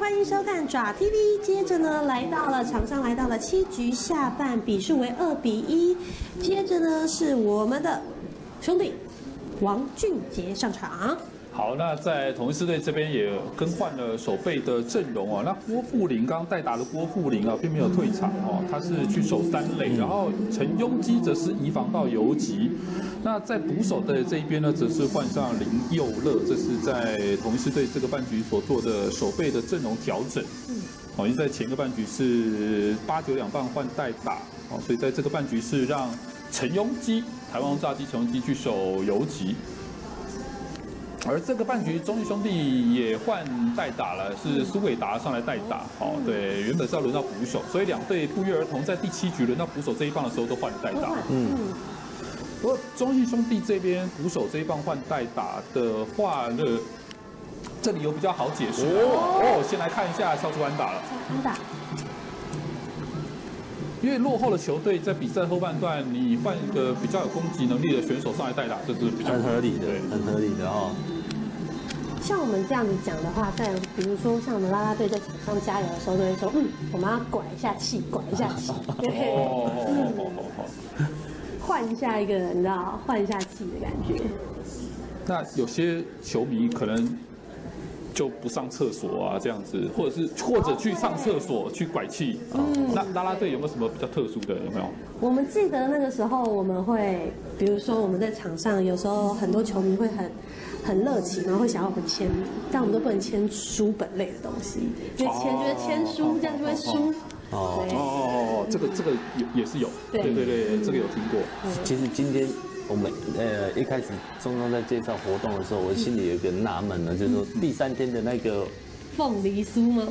欢迎收看爪 TV。接着呢，场上来到了7局下半，比数为2-1。接着呢，是我们的兄弟王俊杰上场。 好，那在统一狮队这边也更换了守备的阵容哦。那郭富林刚刚代打的郭富林啊，并没有退场哦，他是去守3垒，然后陈庸基则是移防到游击。那在捕手的这一边呢，则是换上林佑乐，这是在统一狮队这个半局所做的守备的阵容调整。哦，因为在前个半局是8、9两棒换代打，哦，所以在这个半局是让陈庸基台湾炸鸡陈庸基去守游击。 而这个半局，中信兄弟也换代打了，是苏伟达上来代打。好，对，原本是要轮到捕手，所以两队不约而同在第7局轮到捕手这一棒的时候都换了代打。不过中信兄弟这边捕手这一棒换代打的话呢，这里有比较好解释哦。先来看一下敲出安打了。 安打。 因为落后的球队在比赛后半段，你换一个比较有攻击能力的选手上来代打，这是比较很合理的，很合理的哦。 像我们这样子讲的话，在比如说像我们啦啦队在场上加油的时候，都会说，我们要拐一下气，拐一下气，对，换一下一个人，你知道，换一下气的感觉。 那有些球迷可能。 就不上厕所啊，这样子，或者去上厕所去拐气。那啦啦队有没有什么比较特殊的？有没有？ 我们记得那个时候，我们会，比如说我们在场上，有时候很多球迷会很热情，然后会想要我们签名，但我们都不能签书本类的东西，因为觉得签书这样就会输。 这个也是有，对，这个有听过。 其实今天。 我们一开始中中在介绍活动的时候，我心里有一个纳闷呢，就是说第3天的那个凤梨酥吗？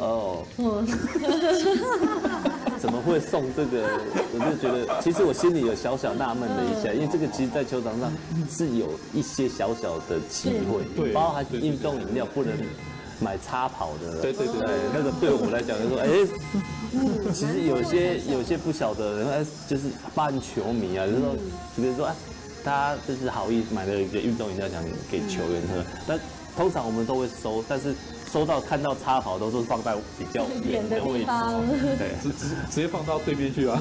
怎么会送这个？我就觉得，其实我心里有小小纳闷了一下，因为这个其实，在球场上是有一些小小的忌讳， 对， 包含运动饮料不能买插跑的， 对， 那个对我来讲就说，其实有些不晓得人，就是半球迷啊，就是说，比如说他就是好意买了一个运动饮料想给球员喝，那通常我们都会收，但是看到插跑都是放在比较远的位置，对， 直接放到对面去啊。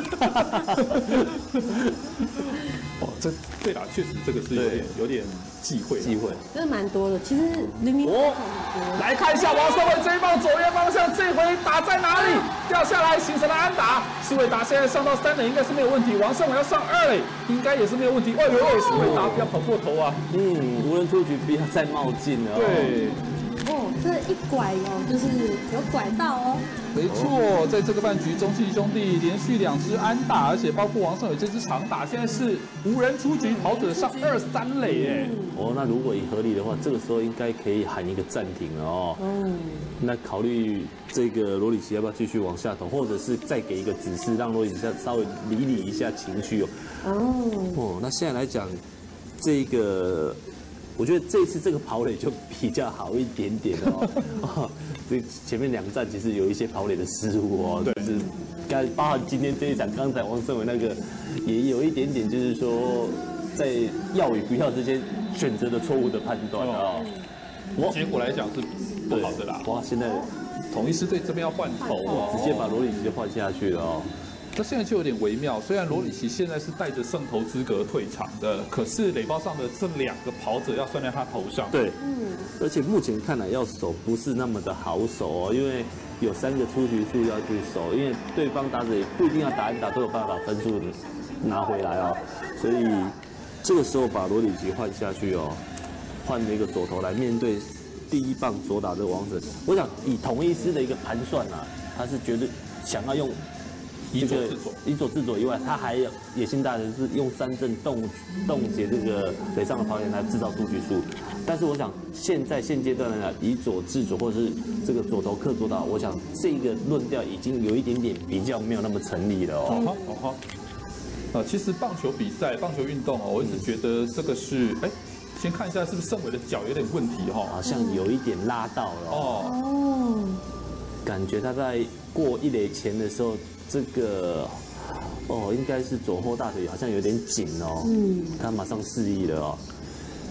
这对啦，确实这个是有点忌讳， 真的蛮多的。其实明明来看一下王胜伟这一棒左边方向，这回打在哪里？掉下来形成了安打。苏伟达现在上到3垒应该是没有问题，王胜伟要上2垒应该也是没有问题。苏伟达不要跑过头啊！ 无人出局，不要再冒进了。 对。 这一拐就是有拐到哦。 没错，在这个半局，中信兄弟连续2支安打，而且包括王胜伟这支长打，现在是无人出局，跑者上2、3垒哎。 那如果以合理的话，这个时候应该可以喊一个暂停了哦。那考虑这个罗里奇要不要继续往下投，或者是再给一个指示，让罗里奇稍微理一下情绪哦。那现在来讲，这个。 我觉得这次这个跑垒就比较好一点点哦。这前面2站其实有一些跑垒的失误哦，就是包含今天这一场，刚才王胜伟那个也有一点点，就是说在要与不要之间选择的错误的判断哦。 结果来讲是不好的啦。 现在统一狮队这边要换头哦， 直接把罗里奇就换下去了哦。 那现在就有点微妙，虽然罗里奇现在是带着胜投资格退场的，可是垒包上的这2个跑者要算在他头上。 对，而且目前看来要守不是那么的好守哦，因为有3个出局数要去守，因为对方打者也不一定要打一打都有办法分数拿回来哦，所以这个时候把罗里奇换下去哦，换了一个左投来面对第1棒左打的王者，我想以统一狮的一个盘算啊，他是绝对想要用。 以左制左以外，他还有野心大的是用3振冻结这个垒上的跑员来制造出局数。但是我想现阶段呢，以左制左或者是这个左投克左打，我想这个论调已经有一点点比较没有那么成立了哦。 其实棒球比赛、棒球运动哦，我一直觉得这个是先看一下是不是胜伟的脚有点问题哈， 好像有一点拉到了哦。感觉他在过1垒前的时候。 这个应该是左后大腿好像有点紧哦，他马上示意了哦。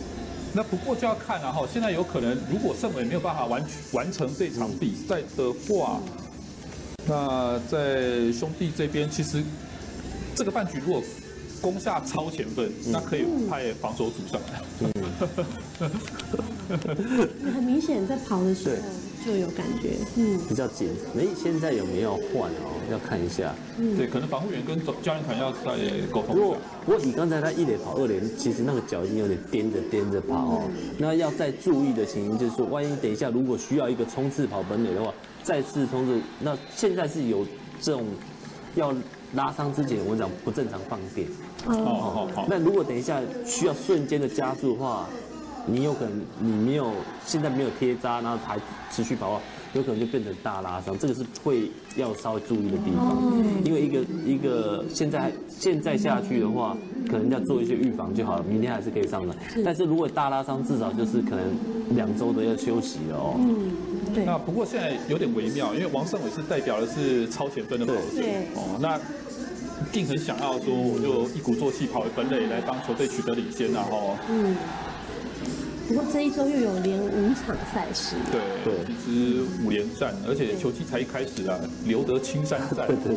那不过就要看了哈，现在有可能如果盛伟没有办法完成这场比赛的话，那在兄弟这边其实这个半局如果攻下超前分，那可以派防守组上来。 很明显在跑的时候就有感觉， 比较紧。现在有没有换哦？要看一下。 对，可能防护员跟教练团要再沟通一下。 不过以刚才他一垒跑二垒，其实那个脚已经有点颠着跑哦。那要再注意的情形就是说，万一等一下如果需要一个冲刺跑本垒的话，再次冲刺，那现在是有这种要拉伤之前，我讲不正常放电。好。那如果等一下需要瞬间的加速的话，你有可能你现在没有贴扎，然后还持续跑的话，有可能就变成大拉伤，这个是会要稍微注意的地方。因为一个现在下去的话，可能要做一些预防就好了，明天还是可以上的。但是如果大拉伤，至少就是可能2周都要休息了哦。 对。 那不过现在有点微妙，因为王胜伟是代表的是超前分的跑者，那一定很想要说，我就一鼓作气跑回本垒来帮球队取得领先，然后不过这一周又有连5场赛事， 对，其实5连战，而且球季才一开始啊，留得青山在。 对。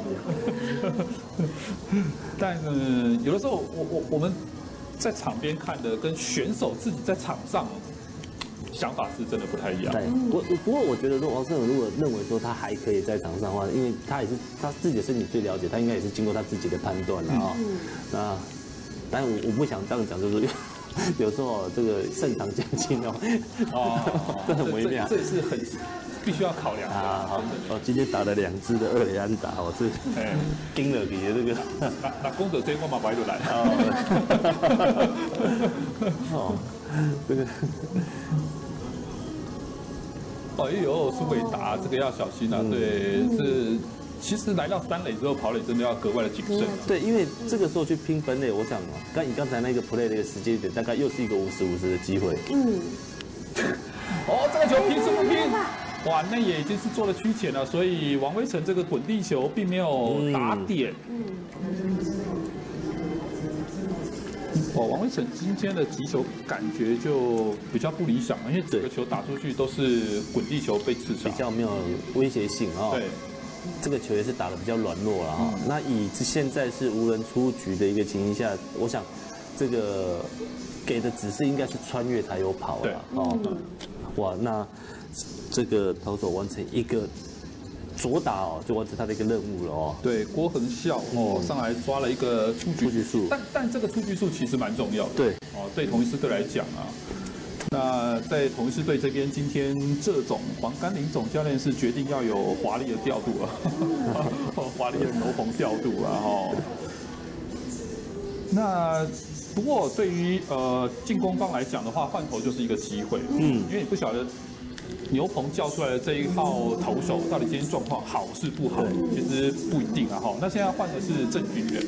但有的时候我们在场边看的，跟选手自己在场上想法是真的不太一样。 对，不过我觉得，王胜伟如果认为说他还可以在场上的话，因为他也是他自己的身体最了解，他应该也是经过他自己的判断了啊。那当然我不想这样讲，就是。有时候这个盛唐将军这很微妙， 这也是很必须要考量的啊。 好，今天打了2支的2垒安打，我这盯了比这个那功德这我嘛白就来。 这个。 哎呦，苏伟达这个要小心啊！对，是。其实来到3垒之后，跑垒真的要格外的谨慎。 对，因为这个时候去拼本垒，我想以刚才那个 play 的一个时间点，大概又是一个50-50的机会。 这个球拼是不拼？哇，那也已经是做了趋前了，所以王威成这个滚地球并没有打点。王威成今天的击球感觉就比较不理想，因为整个球打出去都是滚地球被刺伤， 比较没有威胁性啊。 对。 这个球也是打得比较软弱了哈。那以现在是无人出局的一个情形下，我想这个给的指示应该是穿越才有跑了。哇，那这个投手完成一个左打就完成他的一个任务了哦。 对，郭恒孝上来抓了一个出局数，但这个出局数其实蛮重要的。 对， 对同一支队来讲啊。那在同一支队这边，今天这总黄甘霖总教练是决定要有华丽的调度啊，华丽的牛棚调度啊，那不过对于进攻方来讲的话，换头就是一个机会，因为你不晓得牛棚叫出来的这一号投手到底今天状况好是不好，其实不一定啊，那现在换的是郑军人。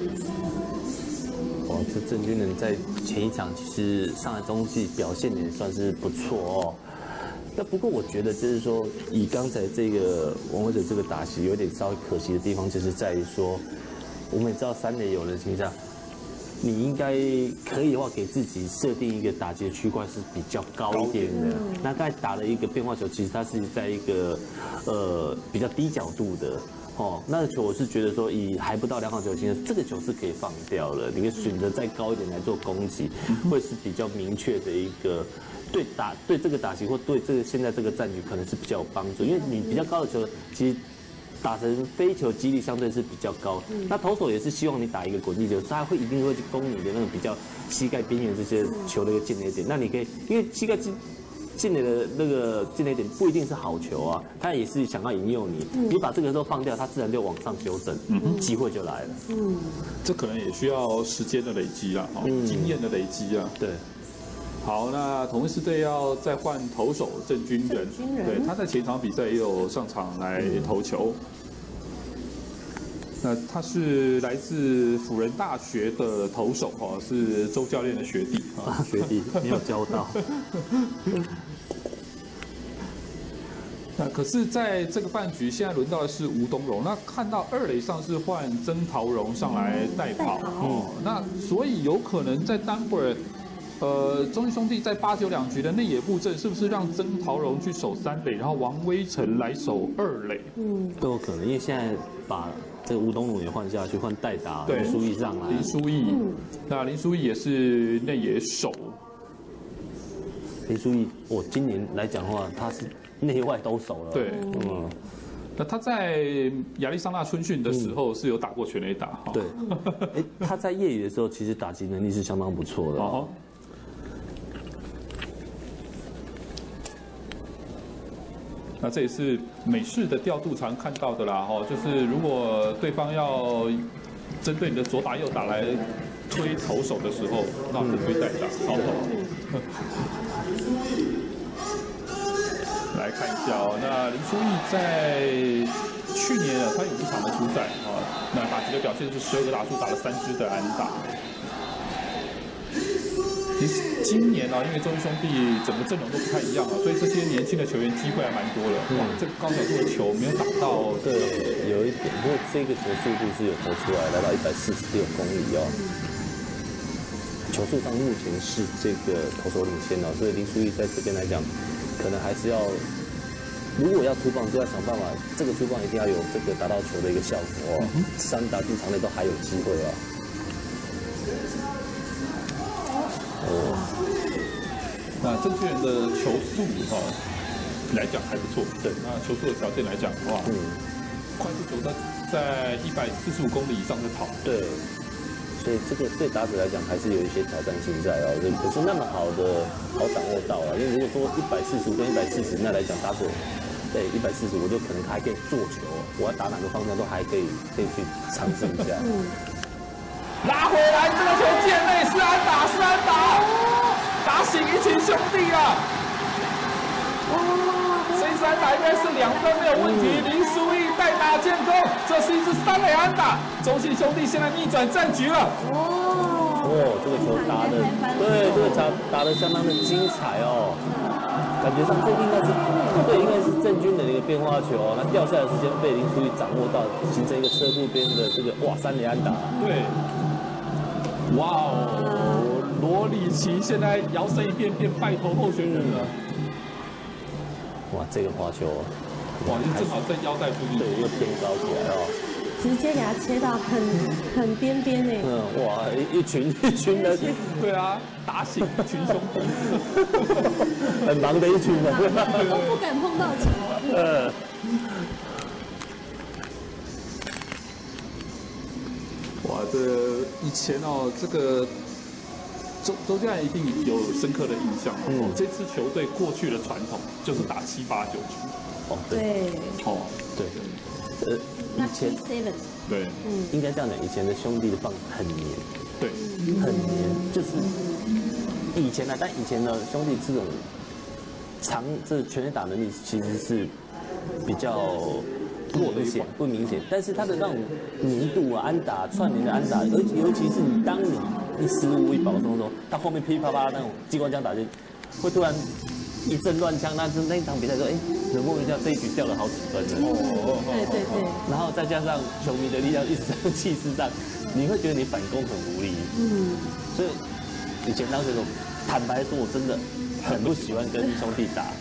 这郑军人在前一场其实上来中继表现也算是不错哦。那不过我觉得就是说，以刚才这个王威成这个打席有点稍微可惜的地方，就是在于说，我们也知道3垒有人情况下，你应该可以的话给自己设定一个打击的区块是比较高一点的。那刚才打了一个变化球，其实它是在一个比较低角度的。那个球我是觉得说，以还不到2好球的情况，这个球是可以放掉了。你可以选择再高一点来做攻击，会是比较明确的一个对这个打击或对这个现在这个战局可能是比较有帮助。因为你比较高的球，其实打成飞球几率相对是比较高。那投手也是希望你打一个滚地球，他一定会去攻你的那个比较膝盖边缘这些球的一个进垒点。那你可以因为膝盖进垒的那个进垒点不一定是好球啊，他也是想要引诱你，你把这个都放掉，他自然就往上修正，机会就来了。 这可能也需要时间的累积啦，经验的累积啊。 对。 好，那同一支队要再换投手郑军人，对，他在前场比赛也有上场来投球。那他是来自辅仁大学的投手是周教练的学弟学弟没有教到。 那可是在这个半局，现在轮到的是吴东荣。那看到2垒上是换曾陶荣上来代跑那所以有可能在待会儿中信兄弟在8、9两局的内野布阵，是不是让曾陶荣去守3垒，然后王威成来守2垒？ 都有可能，因为现在把这个吴东龙也换下去，换代打林书义上来。 林书义，那林书义也是内野手。 林书义，我今年来讲的话，他是内外都守了。 对，那他在亚利桑那春训的时候是有打过全垒打。 对，他在业余的时候，其实打击能力是相当不错的。哦。 那这也是美式的调度常看到的啦，就是如果对方要针对你的左打右打来推投手的时候，那就推代打超投。来看一下那林书义在去年他有1场的出赛那打击的表现是12个打数，打了3支的安打。其实今年因为中信兄弟整个阵容都不太一样所以这些年轻的球员机会还蛮多的。哇，这个高角度的球没有打到。 对，有一点，不过这个球速度是有投出来，来到146公里球速上目前是这个投手领先所以林书义在这边来讲，可能还是要，如果要出棒，就要想办法，这个出棒一定要有这个达到球的一个效果3打进场内都还有机会那郑俊元的球速来讲还不错，对，那球速的条件来讲的话，快速球在145公里以上在跑， 对，所以这个对打者来讲还是有一些挑战性在就不是那么好掌握到因为如果说145跟140，那来讲打者对140，我就可能还可以做球，我要打哪个方向都还可以去尝试一下。 拉回来，这个球界内是安打，打醒一群兄弟了。这一次安打应该是2分没有问题。林书义代打建功，这是一支3垒安打，中信兄弟现在逆转战局了。 这个球打的，对，这个球打的相当的精彩感觉上这应该是郑钧的一个变化球那掉下来的时间被林书义掌握到，形成一个侧步边的这个3垒安打。 对。罗里奇现在摇身一变败投候选人了。 这个滑球， 就正好在腰带附近， 对，又偏高起来直接给他切到很边边呢。 一群人， 对啊，打醒一群兄弟， 很忙的一群人， 都不敢碰到球。 这以前这个周家人一定有深刻的印象这支球队过去的传统就是打7、8、9局。 对。 对。以前对， 应该这样讲，以前的兄弟的棒很黏。 对， 很黏，就是以前但以前的兄弟这种这全垒打能力其实是比较不明显，但是他的那种黏度安打串联的安打，尤其是当你一失误一保送的时候，他后面噼噼啪啪那种机关枪打进，会突然一阵乱枪，那一场比赛说，冷漠一下这一局掉了好几分了。 对。然后再加上球迷的力量一直在气势上，你会觉得你反攻很无力。所以以前当时坦白说，我真的很不喜欢跟兄弟打。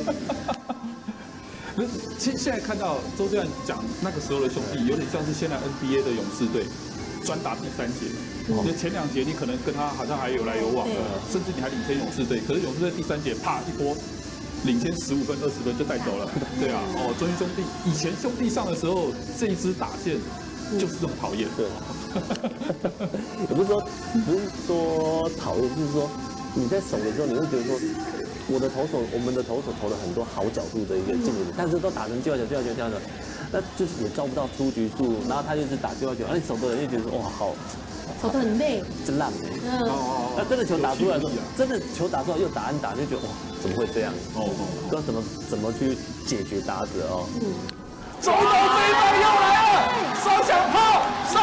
现在看到周教练讲那个时候的兄弟，有点像是现在 NBA 的勇士队，专打第3节，就前2节你可能跟他好像还有来有往的，甚至你还领先勇士队，可是勇士队第3节啪一波领先15分20分就带走了。对啊，中信兄弟以前兄弟上的时候，这一支打线就是这么讨厌。 对，也不是说讨厌，就是说你在守的时候，你会觉得说。我们的投手投了很多好角度的一个进攻，但是都打成丢角，那就是也招不到出局数，然后他就是打丢角，那你守的人就觉得哇好， 守得很累， 真烂那真的球打出来的时候，真的球打出来又打安打，就觉得哇怎么会这样？不知道怎么去解决打者中投这一棒又来了，双响炮，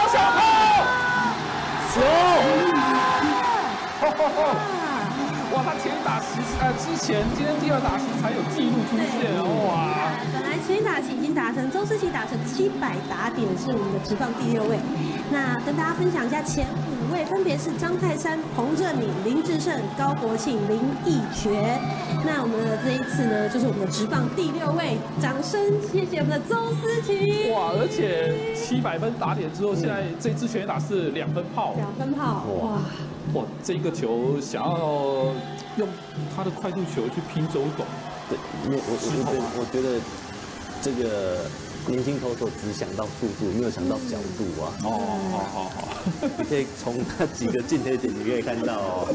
哇，他前一打席之前，今天第2打席才有记录出现哇！ 本来前一打席已经达成，周思齐达成700打点，是我们的职棒第6位。那跟大家分享一下前5 位分别是张泰山、彭正敏、林志胜、高国庆、林义决。那我们的这一次呢，就是我们的职棒第6位，掌声谢谢我们的周思齐。 哇，而且700分打点之后，现在这支全垒打是2分炮。 2分炮，哇！ 哇，这个球想要用他的快速球去拼周董。 对，我觉得这个年轻投手只想到速度，没有想到角度啊。 好， 你可以从那几个进垒点，你可以看到哦。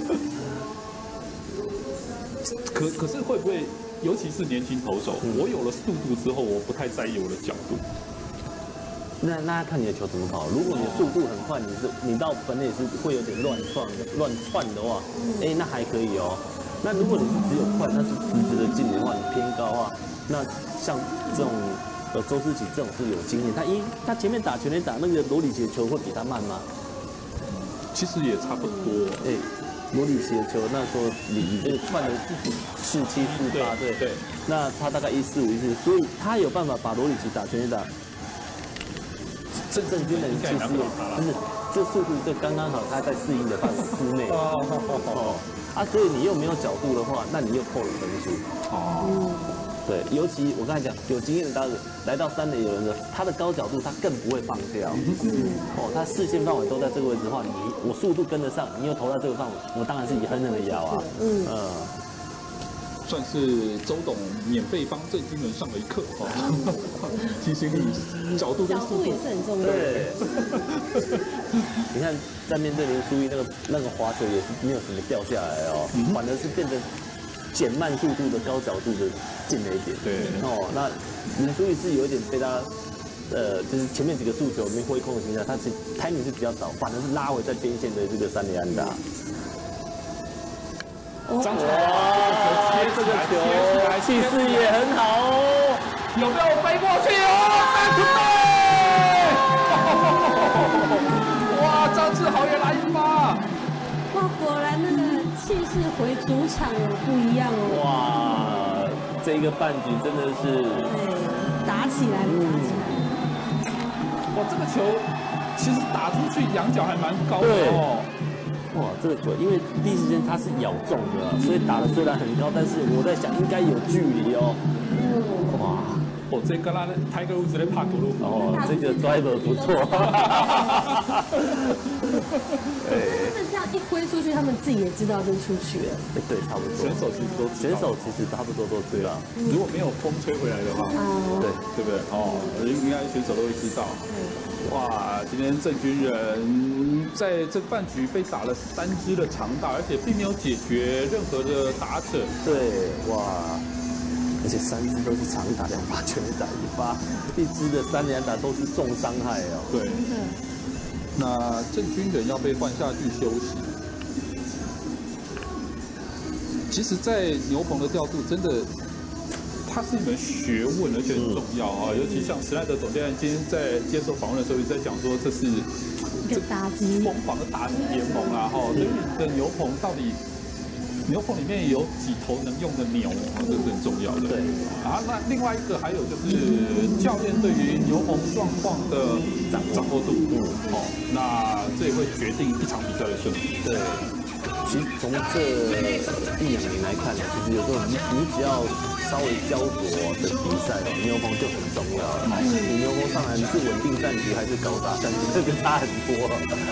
可是会不会，尤其是年轻投手，我有了速度之后，我不太在意我的角度。 那看你的球怎么跑。如果你的速度很快，你到本垒是会有点乱窜的话，那还可以哦。那如果你是只有快，那是直直的进的话，你偏高的话，那像这种周思齐这种是有经验，他前面打全垒打那个罗里奇的球会比他慢吗？ 其实也差不多。 罗里奇的球那时候你这个慢的47、48，对，那他大概145，所以他有办法把罗里奇打全垒打。郑军人其实真是这速度这刚刚好，他在适应的范围之内。所以你又没有角度的话，那你又扣了分数。对，尤其我刚才讲有经验的打者来到3垒有人的，他的高角度他更不会放掉。他视线范围都在这个位置的话，我速度跟得上，你又投到这个范围，我当然是狠狠的咬啊。 算是周董免费帮郑军人上了一课提醒你角度跟速度也是很重要。 对，你看在面对林书义那个滑球也是没有什么掉下来哦，反而是变得减慢速度的高角度的进垒点。 对， 那林书义是有一点被他就是前面几个速球没挥空的情况下，他是timing是比较早，反而是拉回在边线的这个3垒安打。 张杰， 这个球气势也很好哦， 有没有飞过去哦？哇，张志豪也来一发！ 哇，果然那个气势回主场有不一样哦。 哇，这个半局真的是打起来了，打起来了。 哇，这个球其实打出去仰角还蛮高的哦。 哇，这个球因为第一时间它是咬中的，所以打的虽然很高，但是我在想应该有距离哦。哇， 这跟他Tiger Woods在拍golf。 这个 driver 不错。 他们这样一挥出去，他们自己也知道就出去了。 对，差不多。 选手其实差不多都知道。 如果没有风吹回来的话，对不对？应该选手都会知道。哇，今天郑军人在这半局被打了3支的长打，而且并没有解决任何的打者。 对，哇，而且3支都是长打，2发全垒打1发，1支的3连打都是重伤害哦。 对，那郑军人要被换下去休息。其实，在牛棚的调度真的。它是一门学问，而且很重要啊！尤其像史奈德总监今天在接受访问的时候，一直在讲说，这是一个打击疯狂的打击联盟啊！所以你的牛棚到底牛棚里面有几头能用的牛，这是很重要的。 对那另外一个还有就是教练对于牛棚状况的掌握度，那这也会决定一场比赛的胜负。 对。其实从这1-2年来看呢，其实有时候你只要稍微焦灼的比赛，牛棚就很重要了。你牛棚上来你是稳定战局还是高打战局，这个差很多。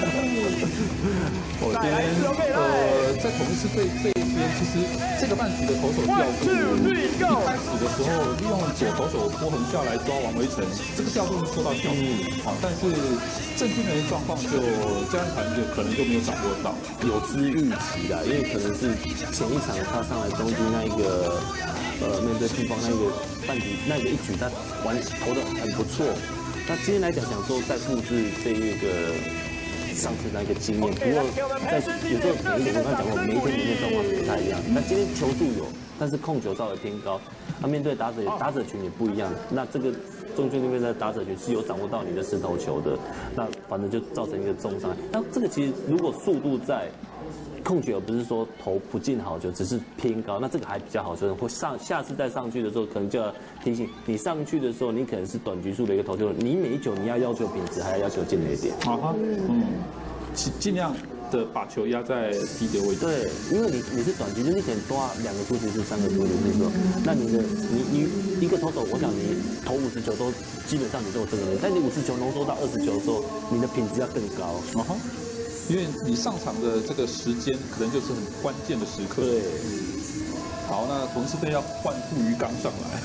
我今天在同事队这一边，其实这个半局的投手调度，一开始的时候利用左投手郭恒孝来抓王威成，这个调度是受到效果。但是郑军人的状况就家人团就可能就没有掌握到， 有失预期啦，因为可能是前一场他上来中继那一个面对地方那个半局那个1局他投的很不错。那今天来讲说再复制这一个上次那个经验，不过在有时候每一个我刚才讲过，每一天里面状况不太一样。那今天球速有，但是控球稍微偏高，那面对打者群也不一样。那这个中距那边的打者群是有掌握到你的石头球的，那反正就造成一个重伤害。那这个其实如果速度在控球，不是说投不进好球，只是偏高，那这个还比较好球。或下次再上去的时候，可能就要提醒你上去的时候，你可能是短局数的一个投球，你每一球你要求品质，还要求进垒点。 尽量的把球压在低的位置。 对，因为你是短局，就你可能抓2个出局数、3个出局数的时候，那你一个投手，我想你投50球都基本上你都有这个能力，但你50球浓缩到20球的时候，你的品质要更高。 因为你上场的这个时间可能就是很关键的时刻。 对。 好，那同时队要换富余刚上来，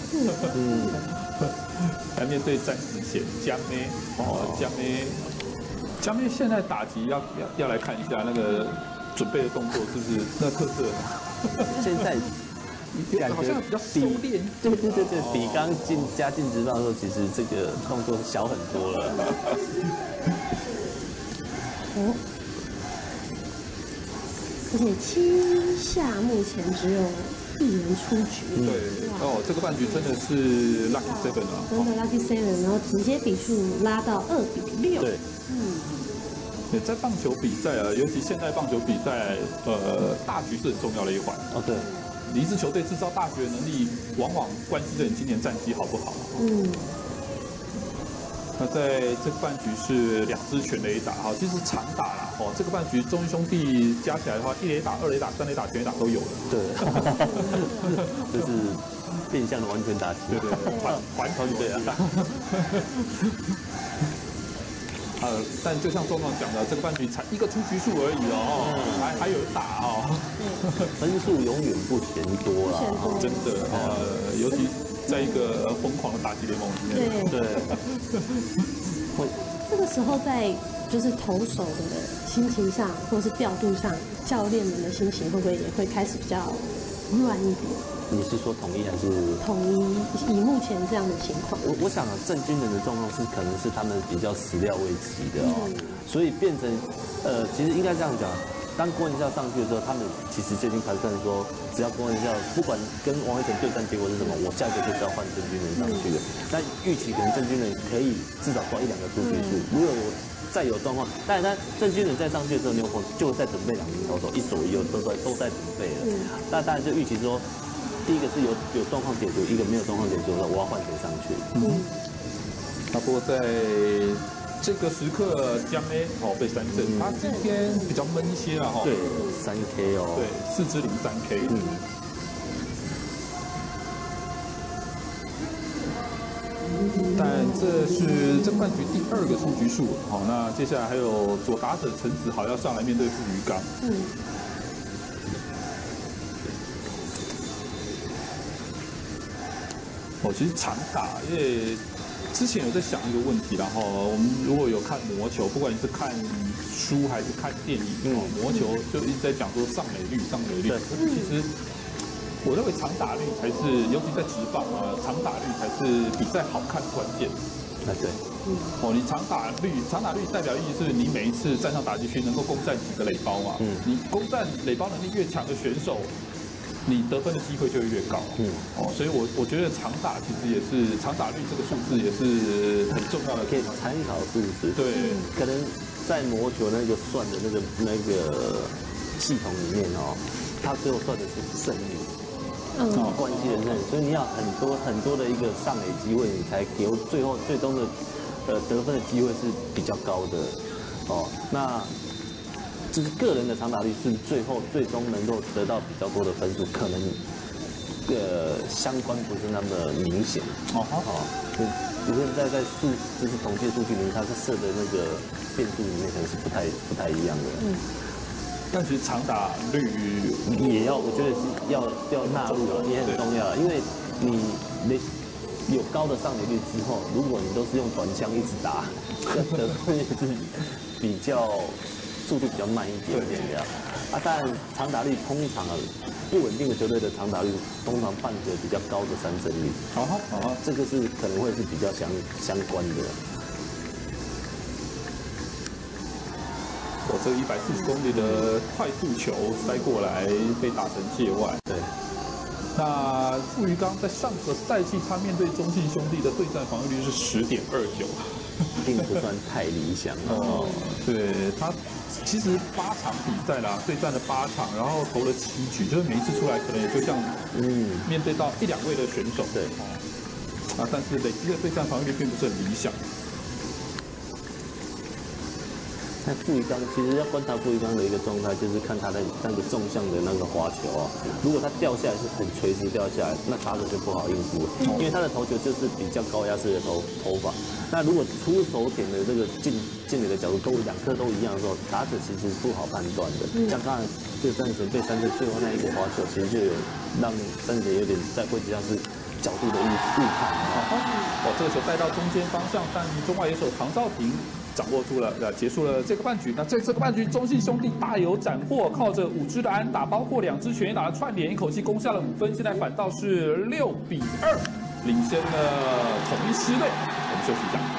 来面对战时前江妹江妹现在打击要来看一下那个准备的动作是不是那特色？ 现在感觉好像比较收敛。 对，比刚加进职棒的时候，其实这个动作小很多了。 而且7下目前只有1人出局。 对，这个半局真的是 lucky seven 啊， 真的 lucky seven， 然后直接比数拉到2-6。 对， 在棒球比赛啊，尤其现代棒球比赛，大局是很重要的一环。 对， 你一支球队制造大局的能力，往往关系着你今年战绩好不好。那在这个半局是2支全垒打，其实长打啦，这个半局中英兄弟加起来的话，1垒打、2垒打、3垒打、全垒打都有了。 对，这是变相的完全打击。 对，环球对啊。但就像壮壮讲的，这个半局才1个出局数而已还有打分数永远不嫌多啦， 真的尤其在一个疯狂的打击联盟里面。 对。 这个时候在就是投手的心情上，或是调度上，教练们的心情会不会也会开始比较乱一点？ 你是说统一还是统一？以目前这样的情况， 我想郑军人的状况是可能是他们比较始料未及的所以变成其实应该这样讲，当郭文孝上去的时候，他们其实就已经盘算说，只要郭文孝不管跟王威成对战结果是什么，我下一个就是要换郑军人上去的。那预期可能郑军人可以至少抓1-2个出局数，如果再有状况，当然他郑军人再上去的时候，牛棚就在准备2名投手，一左一右都在准备了。那当然就预期说。第一个是有状况解决，一个没有状况解决的，我要换谁上去？ 不过在这个时刻，江 A 被3振，他今天比较闷一些了对，3K 对，4支0 3K。但这是这半局第2个出局数。那接下来还有左打者陈子豪要上来面对富余刚。其实长打，因为之前有在想一个问题，然后我们如果有看魔球，不管你是看书还是看电影，魔球就一直在讲说上垒率。其实我认为长打率才是，尤其在职棒长打率才是比赛好看的关键。 对。 你长打率代表意义是你每一次站上打击区能够攻占几个垒包嘛？你攻占垒包能力越强的选手，你得分的机会就会越高。所以我觉得长打其实也是长打率这个数字也是很重要的， 可以参考数字。 对， 可能在魔球那个算的那个系统里面它最后算的是胜率。关系的胜率，所以你要很多的一个上垒机会，你才给最终的得分的机会是比较高的。那就是个人的长打率是最终能够得到比较多的分数，可能相关不是那么明显。有些人在就是统计数据里面，它是设的那个变数里面可能是不太一样的。 但其实长打率也要，我觉得是要纳入了，也很重要。因为你有高的上垒率之后，如果你都是用短枪一直打，得分也是比较速度比较慢一点点的。当然长打率通常不稳定的球队的长打率通常伴随比较高的三振率。这个是可能会是比较相关的。 这个140公里的快速球塞过来，被打成界外。 对。 那富余刚在上个赛季，他面对中信兄弟的对战防御率是10.29， 并不算太理想对他，其实8场比赛啦，对战了8场，然后投了7局，就是每一次出来可能也就像面对到1-2位的选手。 对。 但是累积的对战防御率并不是很理想。 那傅一刚其实要观察傅一刚的一个状态，就是看他的那个纵向的那个滑球哦。如果他掉下来是很垂直掉下来，那打者就不好应付了，因为他的投球就是比较高压式的投法。那如果出手点的这个进垒的角度两颗都一样的时候，打者其实不好判断的。像刚才这个詹子贤被三振最后那一个滑球，其实就有让詹子贤有点在位置上是角度的误判。 这个球带到中间方向，但中外野手唐兆廷掌握住了，结束了这个半局。那在这个半局，中信兄弟大有斩获，靠着5支的安打，包括2支全垒打的串联，一口气攻下了5分，现在反倒是6-2，领先了统一狮队。我们休息一下。